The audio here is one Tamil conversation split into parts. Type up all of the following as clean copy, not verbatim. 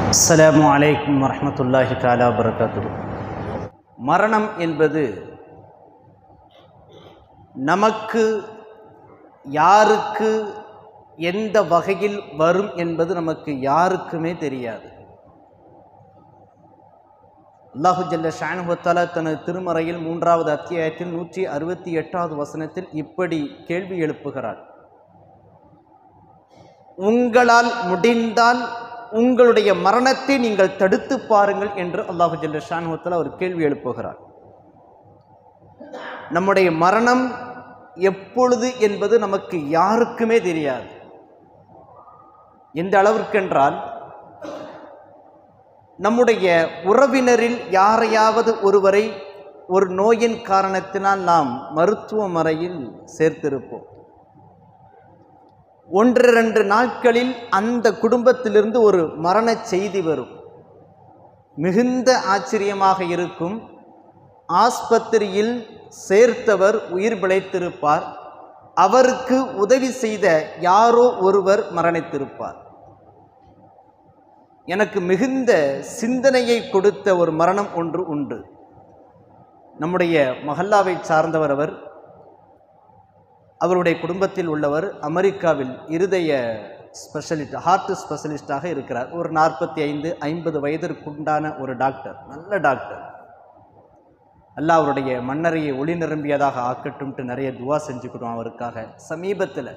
அஸ்ஸலாமு அலைக்கும் வரஹ்மத்துல்லாஹி தஆலா வபரகாத்துஹு. மரணம் என்பது நமக்கு யாருக்கு எந்த வகையில் வரும் என்பது நமக்கு யாருக்குமே தெரியாது. அல்லாஹு ஜல்ல ஷானுஹு வ தஆலா தனது திருமறையில் 3வது அத்தியாயத்தில் 168வது வசனத்தில் இப்படி கேள்வி எழுப்புகிறார். உங்களால் முடிந்தால் உங்களுடைய மரணத்தை நீங்கள் தடுத்து பாருங்கள் என்று அல்லாஹு ஜல்ல ஷானுஹு வ தஆலா ஒரு கேள்வி எழுப்புகிறார். நம்முடைய மரணம் எப்பொழுது என்பது நமக்கு யாருக்குமே தெரியாது. எந்த அளவிற்கென்றால் நம்முடைய உறவினரில் யாரையாவது ஒருவரை ஒரு நோயின் காரணத்தினால் நாம் மருத்துவமனையில் சேர்த்திருப்போம். 1-2 நாட்களில் அந்த குடும்பத்திலிருந்து ஒரு மரண செய்தி வரும். மிகுந்த ஆச்சரியமாக இருக்கும். ஆஸ்பத்திரியில் சேர்த்தவர் உயிர் பிழைத்திருப்பார். அவருக்கு உதவி செய்த யாரோ ஒருவர் மரணித்திருப்பார். எனக்கு மிகுந்த சிந்தனையை கொடுத்த ஒரு மரணம் ஒன்று உண்டு. நம்முடைய மஹல்லாவை சார்ந்தவர் அவர். அவருடைய குடும்பத்தில் உள்ளவர் அமெரிக்காவில் இருதய ஸ்பெஷலிஸ்ட், ஹார்ட் ஸ்பெஷலிஸ்டாக இருக்கிறார். ஒரு 45-50 வயதிற்குண்டான ஒரு டாக்டர், நல்ல டாக்டர். அல்லாஹ் அவருடைய மண்ணறையை ஒளி நிரம்பியதாக ஆக்கட்டும்ட்டு நிறைய துவா செஞ்சுக்கிட்டோம் அவருக்காக. சமீபத்தில்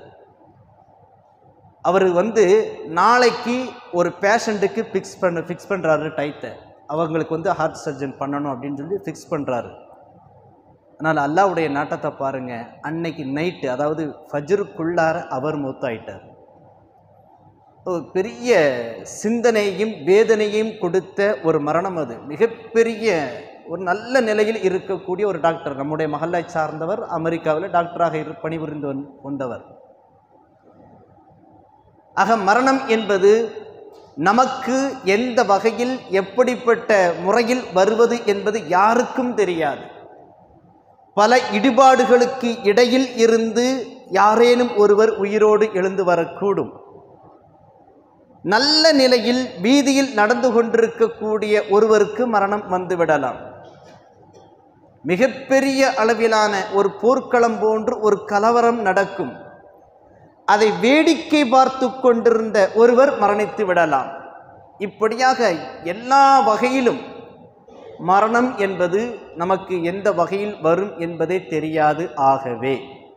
அவர் நாளைக்கு ஒரு பேஷண்ட்டுக்கு ஃபிக்ஸ் பண்ணுறாரு டைத்தை. அவங்களுக்கு ஹார்ட் சர்ஜன் பண்ணணும் அப்படின்னு சொல்லி ஃபிக்ஸ் பண்ணுறாரு. ஆனால் அல்லாஹ்வுடைய நாட்டத்தை பாருங்கள், அன்னைக்கு நைட்டு, அதாவது ஃபஜ்ருக்குள்ளார அவர் மூத்தாயிட்டார். பெரிய சிந்தனையும் வேதனையும் கொடுத்த ஒரு மரணம் அது. மிகப்பெரிய ஒரு நல்ல நிலையில் இருக்கக்கூடிய ஒரு டாக்டர், நம்முடைய மஹல்லை சார்ந்தவர், அமெரிக்காவில் டாக்டராக பணிபுரிந்து கொண்டவர். ஆக மரணம் என்பது நமக்கு எந்த வகையில் எப்படிப்பட்ட முறையில் வருவது என்பது யாருக்கும் தெரியாது. பல இடிபாடுகளுக்கு இடையில் இருந்து யாரேனும் ஒருவர் உயிரோடு எழுந்து வரக்கூடும். நல்ல நிலையில் வீதியில் நடந்து கொண்டிருக்கக்கூடிய ஒருவருக்கு மரணம் வந்துவிடலாம். மிகப்பெரிய அளவிலான ஒரு போர்க்களம் போன்று ஒரு கலவரம் நடக்கும். அதை வேடிக்கை பார்த்து கொண்டிருந்த ஒருவர் மரணித்து விடலாம். இப்படியாக எல்லா வகையிலும் மரணம் என்பது நமக்கு எந்த வகையில் வரும் என்பதே தெரியாது. ஆகவே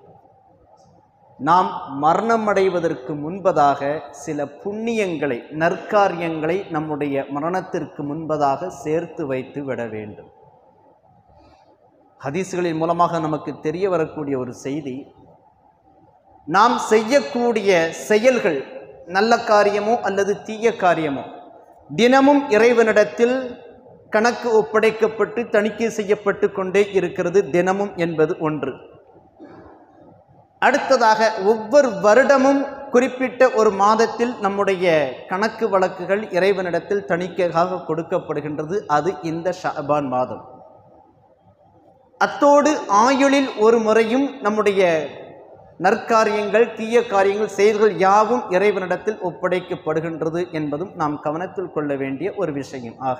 நாம் மரணமடைவதற்கு முன்பதாக சில புண்ணியங்களை, நற்காரியங்களை நம்முடைய மரணத்திற்கு முன்பதாக சேர்த்து வைத்து விட வேண்டும். ஹதீஸ்களின் மூலமாக நமக்கு தெரிய வரக்கூடிய ஒரு செய்தி, நாம் செய்யக்கூடிய செயல்கள், நல்ல காரியமோ அல்லது தீய காரியமோ, தினமும் இறைவனிடத்தில் கணக்கு ஒப்படைக்கப்பட்டு தணிக்கை செய்யப்பட்டு கொண்டே இருக்கிறது தினமும் என்பது ஒன்று. அடுத்ததாக ஒவ்வொரு வருடமும் குறிப்பிட்ட ஒரு மாதத்தில் நம்முடைய கணக்கு வழக்குகள் இறைவனிடத்தில் தணிக்கையாக கொடுக்கப்படுகின்றது. அது இந்த ஷஅபான் மாதம். அத்தோடு ஆயுளில் ஒரு முறையும் நம்முடைய நற்காரியங்கள், தீய காரியங்கள், செயல்கள் யாவும் இறைவனிடத்தில் ஒப்படைக்கப்படுகின்றது என்பதும் நாம் கவனத்தில் கொள்ள வேண்டிய ஒரு விஷயம். ஆக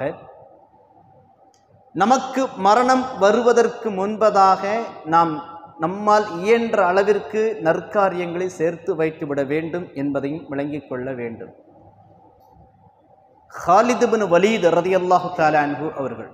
நமக்கு மரணம் வருவதற்கு முன்பதாக நாம் நம்மால் இயன்ற அளவிற்கு நற்காரியங்களை சேர்த்து வைத்துவிட வேண்டும் என்பதையும் விளங்கிக் கொள்ள வேண்டும். ஹாலித் இப்னு வலீத் ரலியல்லாஹு தஆலா அன்ஹு அவர்கள்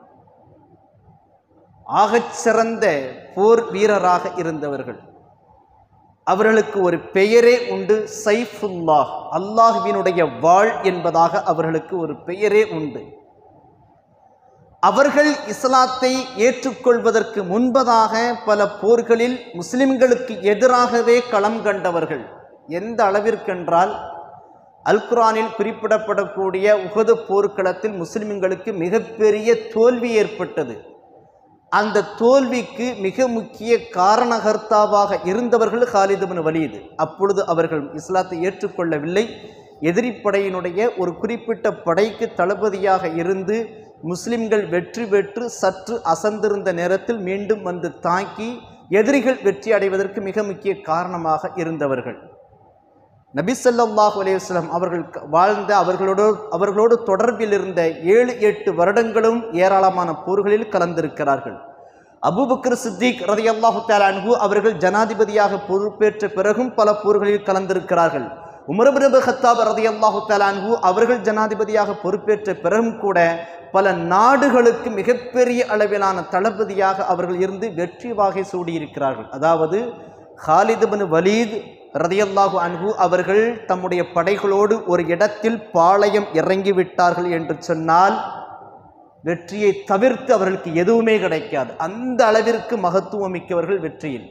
ஆகச்சிறந்த போர் வீரராக இருந்தவர்கள். அவர்களுக்கு ஒரு பெயரே உண்டு, சைஃபுல்லாஹ், அல்லாஹ்வினுடைய வாள் என்பதாக அவர்களுக்கு ஒரு பெயரே உண்டு. அவர்கள் இஸ்லாத்தை ஏற்றுக்கொள்வதற்கு முன்பதாக பல போர்களில் முஸ்லிம்களுக்கு எதிராகவே களம் கண்டவர்கள். எந்த அளவிற்கென்றால் அல் குர்ஆனில் குறிப்பிடப்படக்கூடிய உஹது போர்க்களத்தில் முஸ்லிம்களுக்கு மிகப்பெரிய தோல்வி ஏற்பட்டது. அந்த தோல்விக்கு மிக முக்கிய காரணகர்த்தாவாக இருந்தவர்கள் ஹாலித் இப்னு வலீத். அப்பொழுது அவர்கள் இஸ்லாத்தை ஏற்றுக்கொள்ளவில்லை. எதிரிப்படையினுடைய ஒரு குறிப்பிட்ட படைக்கு தளபதியாக இருந்து முஸ்லிம்கள் வெற்றி பெற்று சற்று அசந்திருந்த நேரத்தில் மீண்டும் தாக்கி எதிரிகள் வெற்றி அடைவதற்கு மிக முக்கிய காரணமாக இருந்தவர்கள். நபி ஸல்லல்லாஹு அலைஹி வஸல்லம் அவர்கள் வாழ்ந்த அவர்களோடு தொடர்பில் இருந்த 7-8 வருடங்களும் ஏராளமான போர்களில் கலந்திருக்கிறார்கள். அபூபக்கர் சித்திக் ரலியல்லாஹு தஆலா அன்ஹு அவர்கள் ஜனாதிபதியாக பொறுப்பேற்ற பிறகும் பல போர்களில் கலந்திருக்கிறார்கள். உமர் இப்னு கத்தாப் ரலியல்லாஹு தஆலா அன்ஹு அவர்கள் ஜனாதிபதியாக பொறுப்பேற்ற பிறகும் கூட பல நாடுகளுக்கு மிகப்பெரிய அளவிலான தளபதியாக அவர்கள் இருந்து வெற்றி வாகை சூடியிருக்கிறார்கள். அதாவது ஹாலித் இப்னு வலீத் ரலியல்லாஹு அன்ஹு அவர்கள் தம்முடைய படைகளோடு ஒரு இடத்தில் பாளையம் இறங்கிவிட்டார்கள் என்று சொன்னால் வெற்றியை தவிர்த்து அவர்களுக்கு எதுவுமே கிடைக்காது. அந்த அளவிற்கு மகத்துவம் மிக்கவர்கள் வெற்றியில்.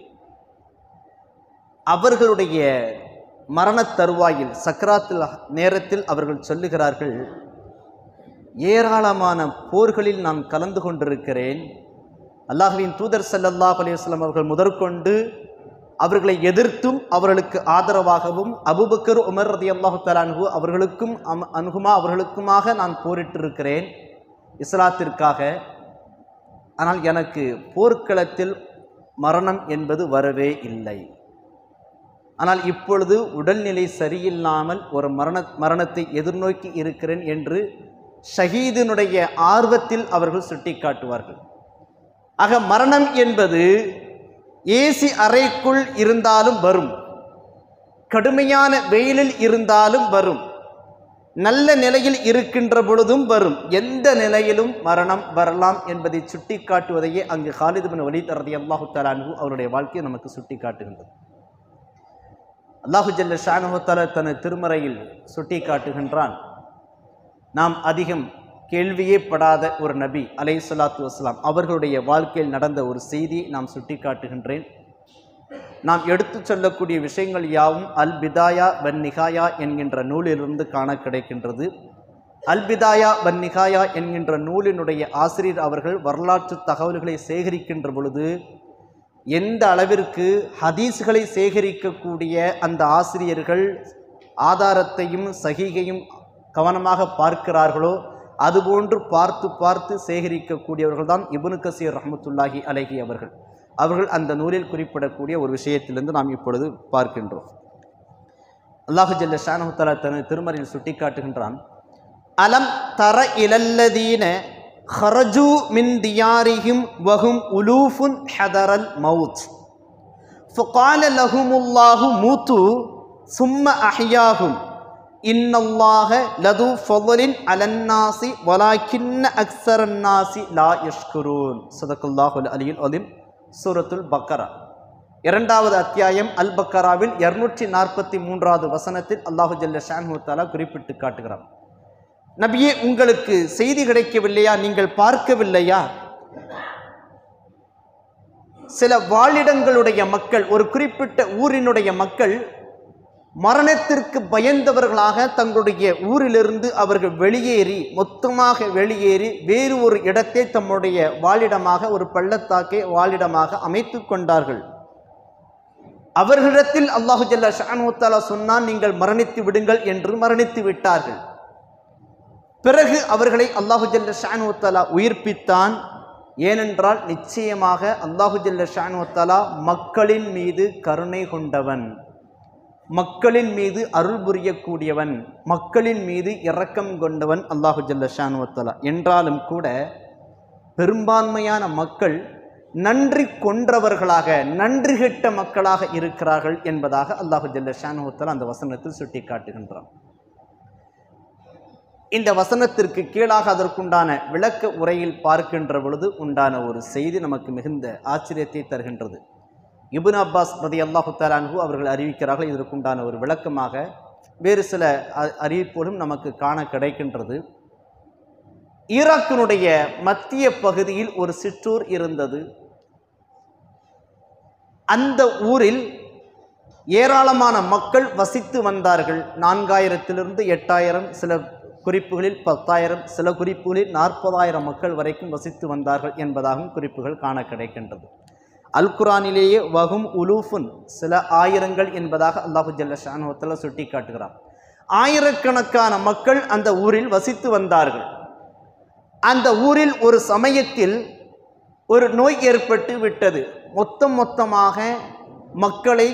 அவர்களுடைய மரண தருவாயில் சக்கராத்தில் நேரத்தில் அவர்கள் சொல்லுகிறார்கள், ஏராளமான போர்களில் நான் கலந்து கொண்டிருக்கிறேன். அல்லாஹ்வின் தூதர் ஸல்லல்லாஹு அலைஹி வஸல்லம் அவர்கள் முதற்கொண்டு அவர்களை எதிர்த்தும் அவர்களுக்கு ஆதரவாகவும் அபூபக்கர் உமர் ரலியல்லாஹு தஆலா அன்ஹு அவர்களுக்கும் அவர்களுக்குமாக நான் போரிட்டிருக்கிறேன் இஸ்லாத்திற்காக. ஆனால் எனக்கு போர்க்களத்தில் மரணம் என்பது வரவே இல்லை. ஆனால் இப்பொழுது உடல்நிலை சரியில்லாமல் ஒரு மரணத்தை எதிர்நோக்கி இருக்கிறேன் என்று ஷஹீதினுடைய ஆர்வத்தில் அவர்கள் சுட்டி காட்டுவார்கள். ஆக மரணம் என்பது ஏசி அறைக்குள் இருந்தாலும் வரும், கடுமையான வெயிலில் இருந்தாலும் வரும், நல்ல நிலையில் இருக்கின்ற பொழுதும் வரும், எந்த நிலையிலும் மரணம் வரலாம் என்பதை சுட்டி காட்டுவதையே அங்கு ஹாலித் இப்னு வலீத் ரலியல்லாஹு தஆலா அன்ஹு அவருடைய வாழ்க்கையை நமக்கு சுட்டி காட்டுகின்றது. அல்லாஹு ஜல்ல ஷானஹு தஆலா தனது திருமறையில் சுட்டி காட்டுகின்றான். நாம் அதிகம் கேள்வியே படாத ஒரு நபி அலைஹிஸ்ஸலாத்து வஸ்ஸலாம் அவர்களுடைய வாழ்க்கையில் நடந்த ஒரு செய்தியை நாம் சுட்டி காட்டுகின்றேன். நாம் எடுத்து சொல்லக்கூடிய விஷயங்கள் யாவும் அல் பிதாயா வன் நிகாயா என்கின்ற நூலிலிருந்து காண கிடைக்கின்றது. அல் பிதாயா வன் நிகாயா என்கின்ற நூலினுடைய ஆசிரியர் அவர்கள் வரலாற்று தகவல்களை சேகரிக்கின்ற பொழுது எந்த அளவிற்கு ஹதீஸ்களை சேகரிக்கக்கூடிய அந்த ஆசிரியர்கள் ஆதாரத்தையும் சஹீகையும் கவனமாக பார்க்கிறார்களோ அதுபோன்று பார்த்து பார்த்து சேகரிக்கக்கூடியவர்கள் தான் இப்னு கஸீர் ரஹ்மத்துல்லாஹி அலைஹி அவர்கள் அந்த நூலில் குறிப்பிடக்கூடிய ஒரு விஷயத்திலிருந்து நாம் இப்பொழுது பார்க்கின்றோம். அல்லாஹு ஜல்ல ஷானஹு தஆலா தனது திருமறையில் சுட்டி காட்டுகின்றான், அலம் தர இலல்லதீன ஹரஜு மின் தியாரிஹிம் வஹும் உலூஃபுன் ஹதரல் மவுத் ஃபகால லஹுமுல்லாஹு மூத்து சும்ம அஹ்யாஹும் இன்னல்லாஹ லது ஃபضலின் அலன்னாசி வலாக்கின்ன அக்ஸரன்னாசி லா யஷ்குரூன். ஸதகல்லாஹுல் அலியுல் அலீம். சூரத்துல் பக்கரா 2வது அத்தியாயம் அல் பக்கராவில் 243வது வசனத்தில் அல்லாஹு ஜல்ல ஷானஹு தஆலா குறிப்பிட்டு காட்டுகிறார், நபியே உங்களுக்கு செய்தி கிடைக்கவில்லையா, நீங்கள் பார்க்கவில்லையா? சில வாழிடங்களுடைய மக்கள், ஒரு குறிப்பிட்ட ஊரினுடைய மக்கள் மரணத்திற்கு பயந்தவர்களாக தங்களுடைய ஊரிலிருந்து அவர்கள் மொத்தமாக வெளியேறி வேறு ஒரு இடத்தை தம்முடைய வாழிடமாக, ஒரு பள்ளத்தாக்கை வாழிடமாக அமைத்து கொண்டார்கள். அவர்களிடத்தில் அல்லாஹு ஜல்ல ஷானஹு தஆலா சொன்னான், நீங்கள் மரணித்து விடுங்கள் என்று மரணித்து விட்டார்கள். பிறகு அவர்களை அல்லாஹு ஜல்ல ஷானஹு தஆலா உயிர்ப்பித்தான். ஏனென்றால் நிச்சயமாக அல்லாஹு ஜல்ல ஷானஹு தஆலா மக்களின் மீது கருணை கொண்டவன், மக்களின் மீது அருள் புரியக்கூடியவன், மக்களின் மீது இரக்கம் கொண்டவன் அல்லாஹு ஜல்ல ஷானஹு தஆலா. என்றாலும் கூட பெரும்பான்மையான மக்கள் நன்றி கொன்றவர்களாக, நன்றி கெட்ட மக்களாக இருக்கிறார்கள் என்பதாக அல்லாஹு ஜல்ல ஷானஹு தஆலா அந்த வசனத்தில் சுட்டி காட்டுகின்றான். இந்த வசனத்திற்கு கீழாக அதற்குண்டான விளக்க உரையில் பார்க்கின்ற பொழுது உண்டான ஒரு செய்தி நமக்கு மிகுந்த ஆச்சரியத்தை தருகின்றது. இப்னு அப்பாஸ் ரலியல்லாஹு தஆலா அன்ஹு அவர்கள் அறிவிக்கிறார்கள். இதற்குண்டான ஒரு விளக்கமாக வேறு சில அறிவிப்புகளும் நமக்கு காண கிடைக்கின்றது. ஈராக்கினுடைய மத்திய பகுதியில் ஒரு சிற்றூர் இருந்தது. அந்த ஊரில் ஏராளமான மக்கள் வசித்து வந்தார்கள். 4000 8000, சில குறிப்புகளில் 10,000, சில குறிப்புகளில் 40,000 மக்கள் வரைக்கும் வசித்து வந்தார்கள் என்பதாகவும் குறிப்புகள் காண கிடைக்கின்றது. அல் குரானிலேயே வஹும் உலூஃபுன், சில ஆயிரங்கள் என்பதாக அல்லாஹு ஜல்ல ஷானஹு தஆலா சுட்டி காட்டுகிறார். ஆயிரக்கணக்கான மக்கள் அந்த ஊரில் வசித்து வந்தார்கள். அந்த ஊரில் ஒரு சமயத்தில் ஒரு நோய் ஏற்பட்டு விட்டது. மொத்தமாக மக்களை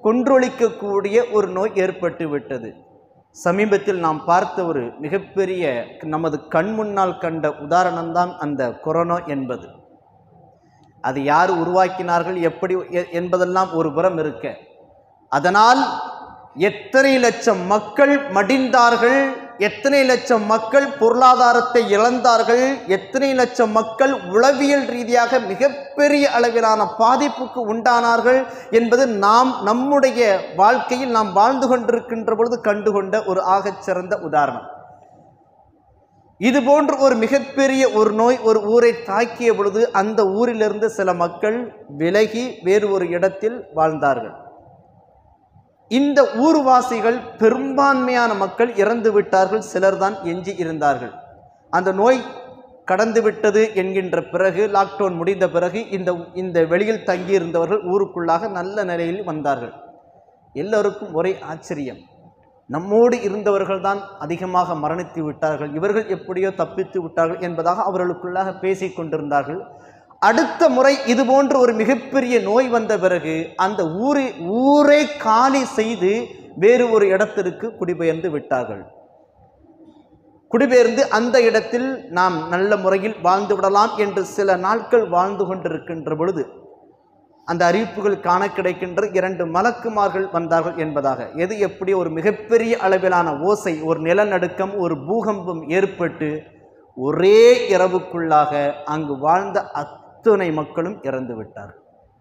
கொன்றொழிக்கக்கூடிய ஒரு நோய் ஏற்பட்டு விட்டது. சமீபத்தில் நாம் பார்த்த ஒரு மிகப்பெரிய நமது கண் முன்னால் கண்ட உதாரணம்தான் அந்த கொரோனா என்பது. அது யார் உருவாக்கினார்கள் எப்படி என்பதெல்லாம் ஒரு புறம் இருக்க, அதனால் எத்தனை லட்சம் மக்கள் மடிந்தார்கள், எத்தனை லட்சம் மக்கள் பொருளாதாரத்தை இழந்தார்கள், எத்தனை லட்சம் மக்கள் உளவியல் ரீதியாக மிகப்பெரிய அளவிலான பாதிப்புக்கு உண்டானார்கள் என்பது நம்முடைய வாழ்க்கையில் நாம் வாழ்ந்து கொண்டிருக்கின்ற பொழுது கண்டுகொண்ட ஒரு ஆகச்சிறந்த உதாரணம். இதுபோன்று ஒரு மிகப்பெரிய ஒரு நோய் ஒரு ஊரை தாக்கிய பொழுது அந்த ஊரிலிருந்து சில மக்கள் விலகி வேறு ஒரு இடத்தில் வாழ்ந்தார்கள். இந்த ஊர்வாசிகள் பெரும்பான்மையான மக்கள் இறந்து விட்டார்கள், சிலர் தான் எஞ்சி இருந்தார்கள். அந்த நோய் கடந்து விட்டது என்கின்ற பிறகு, லாக்டவுன் முடிந்த பிறகு இந்த வெளியில் தங்கியிருந்தவர்கள் ஊருக்குள்ளாக நல்ல நிலையில் வந்தார்கள். எல்லோருக்கும் ஒரே ஆச்சரியம், நம்மோடு இருந்தவர்கள் தான் அதிகமாக மரணித்து விட்டார்கள், இவர்கள் எப்படியோ தப்பித்து விட்டார்கள் என்பதாக அவர்களுக்குள்ளாக பேசிக் கொண்டிருந்தார்கள். அடுத்த முறை இதுபோன்ற ஒரு மிகப்பெரிய நோய் வந்த பிறகு அந்த ஊரை காலி செய்து வேறு ஒரு இடத்திற்கு குடிபெயர்ந்து விட்டார்கள். குடிபெயர்ந்து அந்த இடத்தில் நாம் நல்ல முறையில் வாழ்ந்து விடலாம் என்று சில நாட்கள் வாழ்ந்து கொண்டிருக்கின்ற பொழுது அந்த அறிவிப்புகள் காண கிடைக்கின்ற 2 மலக்குமார்கள் வந்தார்கள் என்பதாக. எது எப்படி ஒரு மிகப்பெரிய அளவிலான ஓசை, ஒரு நிலநடுக்கம், ஒரு பூகம்பம் ஏற்பட்டு ஒரே இரவுக்குள்ளாக அங்கு வாழ்ந்த அத்தனை மக்களும் இறந்து விட்டார்கள்.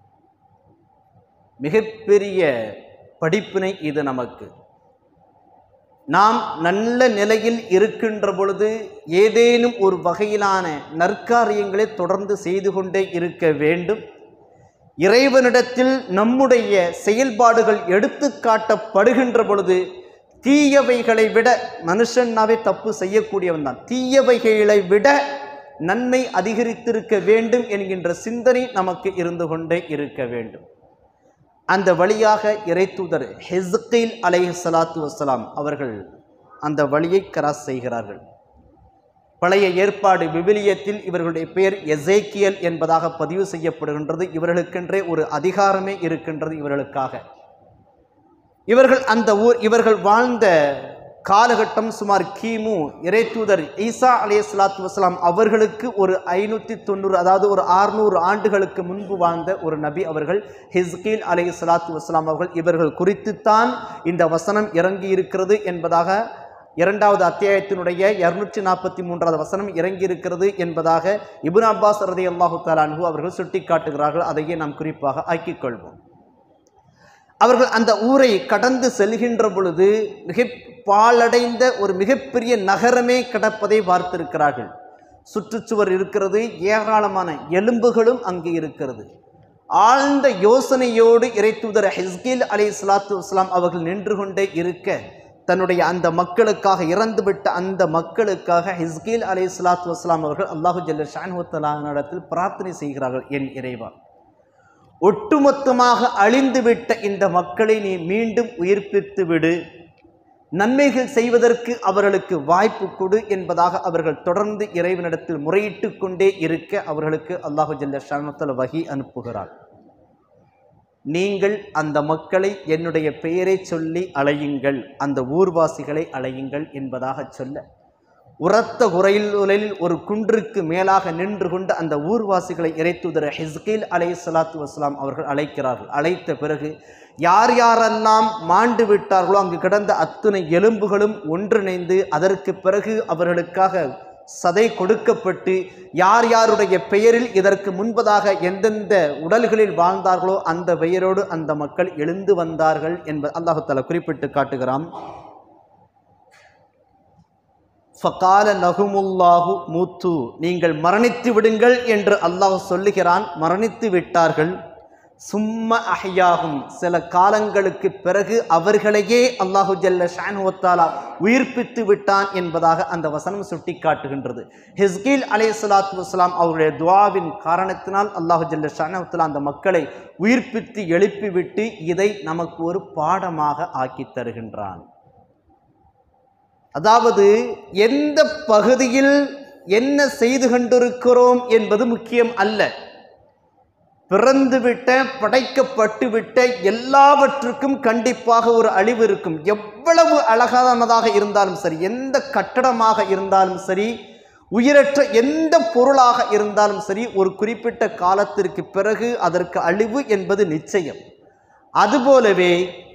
மிகப்பெரிய படிப்பினை இது நமக்கு. நாம் நல்ல நிலையில் இருக்கின்ற பொழுது ஏதேனும் ஒரு வகையிலான நற்காரியங்களை தொடர்ந்து செய்து கொண்டே இருக்க வேண்டும். இறைவனிடத்தில் நம்முடைய செயல்பாடுகள் எடுத்து காட்டப்படுகின்ற பொழுது தீயவைகளை விட, மனுஷனாவே தப்பு செய்யக்கூடியவன் தான், தீயவைகளை விட நன்மை அதிகரித்திருக்க வேண்டும் என்கின்ற சிந்தனை நமக்கு இருந்து கொண்டே இருக்க வேண்டும். அந்த வழியாக இறைத்தூதர் ஹெஸ்கீல் அலைஹிஸ்ஸலாத்து வஸ்ஸலாம் அவர்கள் அந்த வழியை கிராஸ் செய்கிறார்கள். பழைய ஏற்பாடு விவிலியத்தில் இவர்களுடைய பெயர் எசேக்கியல் என்பதாக பதிவு செய்யப்படுகின்றது. இவர்களுக்கென்றே ஒரு அதிகாரமே இருக்கின்றது இவர்களுக்காக. இவர்கள் வாழ்ந்த காலகட்டம் சுமார் கிமு இறைத்தூதர் ஈசா அலைஹிஸ்ஸலாத்து வஸ்ஸலாம் அவர்களுக்கு ஒரு 590, அதாவது ஒரு 600 ஆண்டுகளுக்கு முன்பு வாழ்ந்த ஒரு நபி அவர்கள் ஹெஸ்கீல் அலைஹிஸ்ஸலாத்து வஸ்ஸலாம் அவர்கள். இவர்கள் குறித்துத்தான் இந்த வசனம் இறங்கி இருக்கிறது என்பதாக 2வது அத்தியாயத்தினுடைய 243வது வசனம் இறங்கி இருக்கிறது என்பதாக இப்னு அப்பாஸ் ரலியல்லாஹு தஆலா அன்ஹு அவர்கள் சுட்டிக்காட்டுகிறார்கள். அதையே நாம் குறிப்பாக ஆக்கிக் கொள்வோம். அவர்கள் அந்த ஊரை கடந்து செல்கின்ற பொழுது மிக பாழடைந்த ஒரு மிகப்பெரிய நகரமே கிடப்பதை பார்த்திருக்கிறார்கள். சுற்றுச்சுவர் இருக்கிறது, ஏராளமான எலும்புகளும் அங்கு இருக்கிறது. ஆழ்ந்த யோசனையோடு இறைத்தூதர் ஹெஸ்கீல் அலைஹிஸ்ஸலாத்து வஸ்ஸலாம் அவர்கள் நின்று கொண்டே இருக்க, தன்னுடைய அந்த மக்களுக்காக, இறந்துவிட்ட அந்த மக்களுக்காக ஹெஸ்கீல் அலைஹிஸ்ஸலாத்து வஸ்ஸலாம் அவர்கள் அல்லாஹு ஜல்ல ஷானஹு தஆலாவிடத்தில் பிரார்த்தனை செய்கிறார்கள். என் இறைவா, ஒட்டுமொத்தமாக அழிந்துவிட்ட இந்த மக்களை நீ மீண்டும் உயிர்ப்பித்து விடு, நன்மைகள் செய்வதற்கு அவர்களுக்கு வாய்ப்பு கொடு என்பதாக அவர்கள் தொடர்ந்து இறைவனிடத்தில் முறையிட்டு கொண்டே இருக்க, அவர்களுக்கு அல்லாஹு ஜல்ல ஷானஹு தஆலா வஹி அனுப்புகிறார். நீங்கள் அந்த மக்களை என்னுடைய பெயரை சொல்லி அழையுங்கள், அந்த ஊர்வாசிகளை அழையுங்கள் என்பதாக சொல்ல, உரத்த குரலில் ஒரு குன்றுக்கு மேலாக நின்று கொண்டு அந்த ஊர்வாசிகளை இறைத்தூதர் ஹெஸ்கீல் அலைஹிஸ்ஸலாத்து வஸ்ஸலாம் அவர்கள் அழைக்கிறார்கள். அழைத்த பிறகு யார் யாரெல்லாம் மாண்டு விட்டார்களோ அங்கு கிடந்த அத்தனை எலும்புகளும் ஒன்றிணைந்து, அதற்கு பிறகு அவர்களுக்காக சதை கொடுக்கப்பட்டு, யார் யாருடைய பெயரில் இதற்கு முன்பதாக எந்தெந்த உடல்களில் வாழ்ந்தார்களோ அந்த பெயரோடு அந்த மக்கள் எழுந்து வந்தார்கள் என்பது அல்லாஹ் தஆலா குறிப்பிட்டு காட்டுகிறான். ஃபகால லஹுமுல்லாஹு மூத்து, நீங்கள் மரணித்து விடுங்கள் என்று அல்லாஹ் சொல்லுகிறான். மரணித்து விட்டார்கள். சும்ம அஹ்யாஹும், சில காலங்களுக்கு பிறகு அவர்களையே அல்லாஹு ஜல்ல ஷானஹு தஆலா உயிர்ப்பித்து விட்டான் என்பதாக அந்த வசனம் சுட்டி காட்டுகின்றது. ஹெஸ்கீல் அலைஹிஸ்ஸலாத்து வஸ்ஸலாம் அவருடைய துஆவின் காரணத்தினால் அல்லாஹு ஜல்ல ஷானஹு தஆலா அந்த மக்களை உயிர்ப்பித்து எழுப்பிவிட்டு இதை நமக்கு ஒரு பாடமாக ஆக்கி தருகின்றான். அதாவது எந்த பகுதியில் என்ன செய்து கொண்டிருக்கிறோம் என்பது முக்கியம் அல்ல. பிறந்துவிட்ட படைக்கப்பட்டுவிட்ட எல்லாவற்றுக்கும் கண்டிப்பாக ஒரு அழிவு இருக்கும். எவ்வளவு அழகானதாக இருந்தாலும் சரி, எந்த கட்டடமாக இருந்தாலும் சரி, உயிரற்ற எந்த பொருளாக இருந்தாலும் சரி, ஒரு குறிப்பிட்ட காலத்திற்கு பிறகு அதற்கு அழிவு என்பது நிச்சயம். அதுபோலவே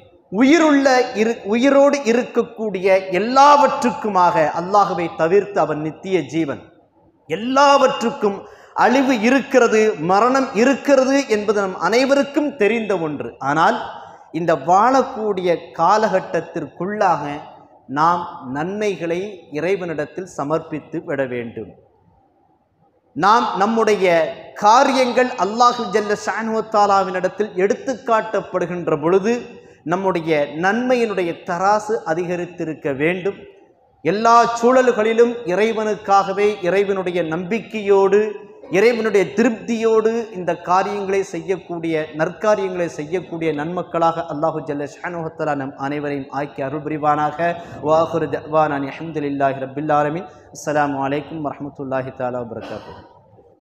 உயிரோடு இருக்கக்கூடிய எல்லாவற்றுக்குமாக அல்லாஹ்வை தவிர்த்து அவன் நித்திய ஜீவன். எல்லாவற்றுக்கும் அழிவு இருக்கிறது, மரணம் இருக்கிறது என்பது நம் அனைவருக்கும் தெரிந்த ஒன்று. ஆனால் இந்த வாழக்கூடிய காலகட்டத்திற்குள்ளாக நாம் நன்மைகளை இறைவனிடத்தில் சமர்ப்பித்து விட வேண்டும். நாம் நம்முடைய காரியங்கள் அல்லாஹ் ஜல்ல ஷானு தஆலாவினிடத்தில் எடுத்து காட்டப்படுகின்ற பொழுது நம்முடைய நன்மையினுடைய தராசு அதிகரித்திருக்க வேண்டும். எல்லா சூழல்களிலும் இறைவனுக்காகவே, இறைவனுடைய நம்பிக்கையோடு, இறைவனுடைய திருப்தியோடு இந்த காரியங்களை செய்யக்கூடிய, நற்காரியங்களை செய்யக்கூடிய நன்மக்களாக அல்லாஹு ஜல்ல ஷானு தஆலா நம் அனைவரையும் ஆக்கி அருள் புரிவானாக. வாஹிரு தஅவானா அல்ஹம்துலில்லாஹி ரப்பில் ஆலமீன். அஸ்ஸலாமு அலைக்கும் வரஹ்மத்துல்லாஹி தஆலா வபரகாத்துஹு.